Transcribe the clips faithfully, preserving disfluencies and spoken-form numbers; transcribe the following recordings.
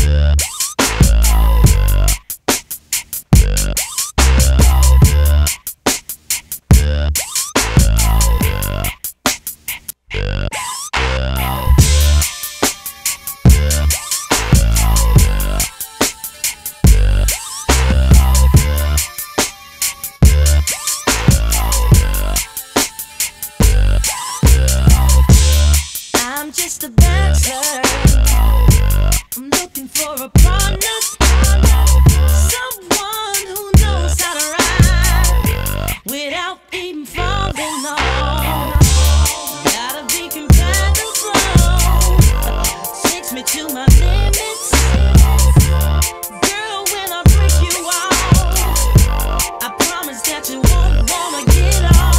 I'm just a bachelor. I'm looking for a partner, someone who knows how to ride without even falling off. Gotta be compatible, takes me to my limits. Girl, when I break you off, I promise that you won't wanna get off.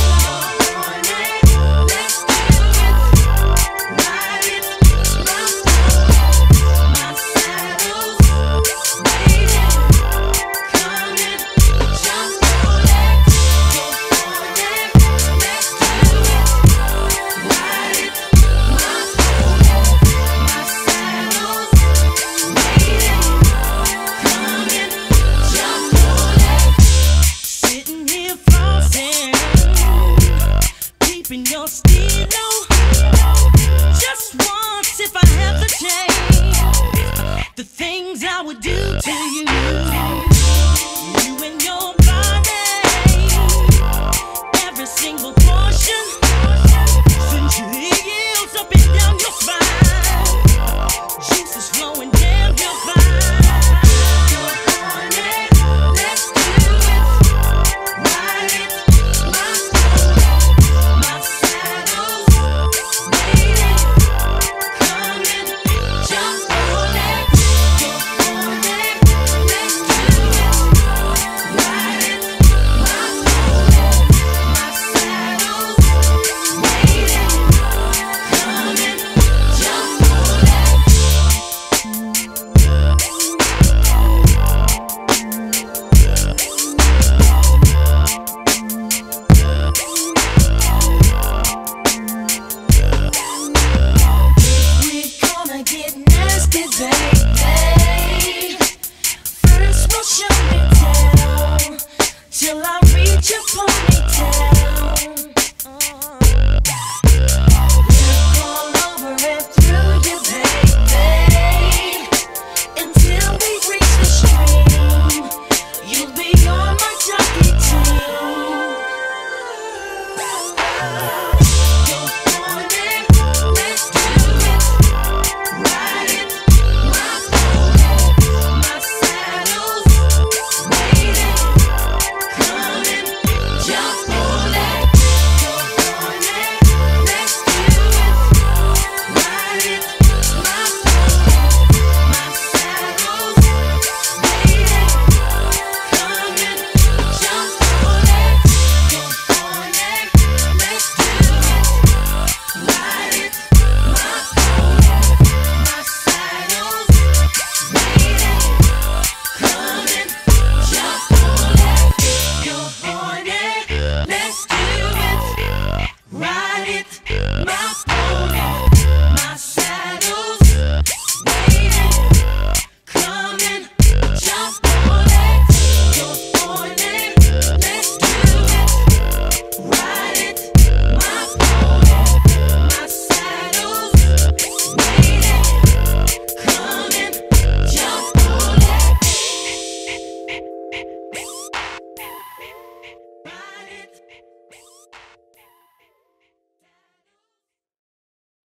Your stilo, just once if I have the chance, the things I would do to you.